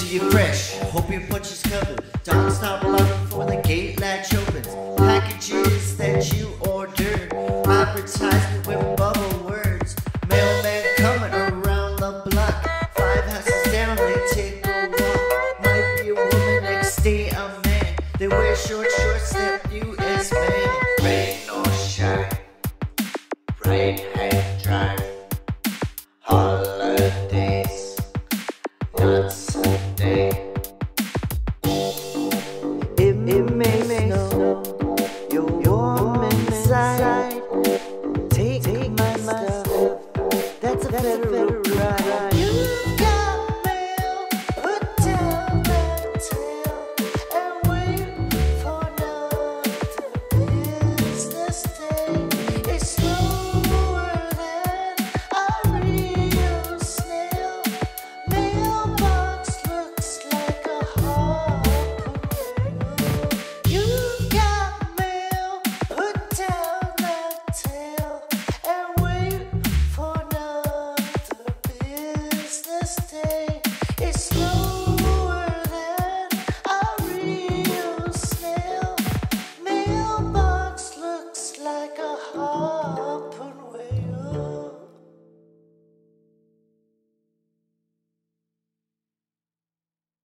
see you fresh, hope your punch is covered. Don't stop long before the gate latch opens. Packages that you ordered, advertisement with bubble words. Mailman coming around the block, 5 houses down, they take a walk. Might be a woman, next day a man. They wear short shorts, step you as man. Rain or shine, right hand drive. Holidays, not Sunday. It may snow, you're warm inside. Take my stuff, that's a better ride. You've got mail, put down that tail and wait for another business day. It's slower than a real snail. Mailbox looks like a harpoon. You've got mail, put down that tail and wait for another business day. It's slower than a real snail. Mailbox looks like a harpoon.